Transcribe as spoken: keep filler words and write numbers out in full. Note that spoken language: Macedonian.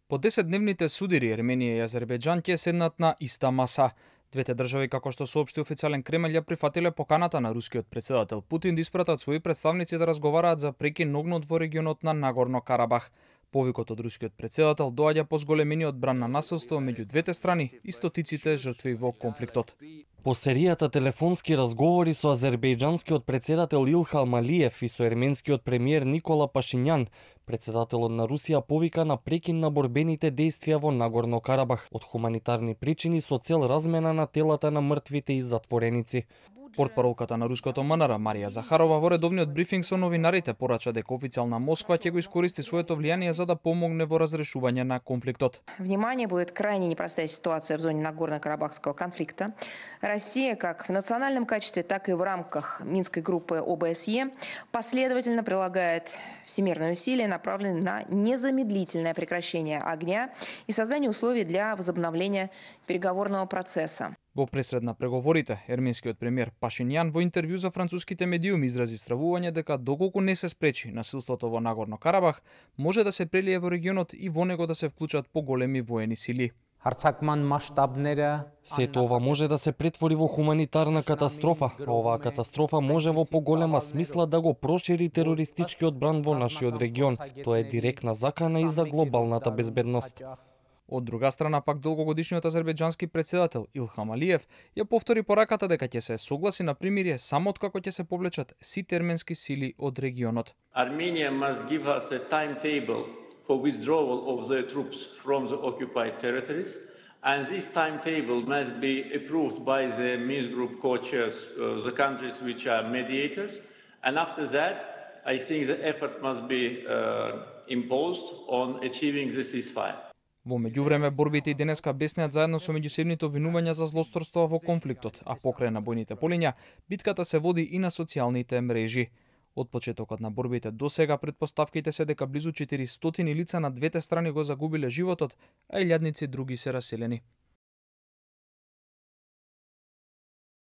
По десетдневните судири Ерменија и Азербејџан ќе седнат на иста маса. Двете држави, како што соопшти официјален Кремљ, ја прифатиле поканата на рускиот претседател Путин да испратат своји представници да разговараат за прекин на огнот во регионот на Нагорно Карабах. Повикот од рускиот претседател доаѓа по зголемениот бран на насилство меѓу двете страни и стотиците жртви во конфликтот. По серијата телефонски разговори со азербејџанскиот претседател Илхам Алиев и со ерменскиот премиер Никола Пашињан, претседателот на Русија повика на прекин на борбените дејствија во Нагорно Карабах од хуманитарни причини со цел размена на телата на мртвите и затвореници. Портпаролката на руското МНР Марија Захарова во редовниот брифинг со новинарите порача дека официјална Москва ќе го искористи своето влијание за да помогне во разрешување на конфликтот. Внимание, будет крайне непростая ситуация в зоне Нагорно-Карабахского конфликта. Россия, как в национальном качестве, так и в рамках Минской группы О Б С Е, последовательно прилагает всемирные усилия, направленные на незамедлительное прекращение огня и создание условий для возобновления переговорного процесса. Во пресред на преговорите, ерменскиот премиер Пашињан во интервју за француските медиуми изрази стравување дека доколку не се спречи насилството во Нагорно Карабах, може да се прелие во регионот и во него да се вклучат поголеми воени сили. Сето ова може да се претвори во хуманитарна катастрофа, а оваа катастрофа може во поголема смисла да го прошири терористичкиот бран во нашиот регион. Тоа е директна закана и за глобалната безбедност. Од друга страна пак долгогодишниот азербејџански претседател Илхам Алиев ја повтори пораката дека ќе се согласи на примирие само откако ќе се повлечат сите ерменски сили од регионот. Armenia must give us a timetable for withdrawal of the troops from the occupied territories, and this timetable must be approved by the Minsk group co-chairs, uh, the countries which are mediators, and after that I think the effort must be uh, imposed on achieving the ceasefire. Во меѓувреме, борбите и денеска беснеат заедно со меѓусебните обвинувања за злосторство во конфликтот, а покрај на бојните полиња, битката се води и на социјалните мрежи. Од почетокот на борбите до сега претпоставките се дека близу четиристотини лица на двете страни го загубиле животот, а илјадници други се раселени.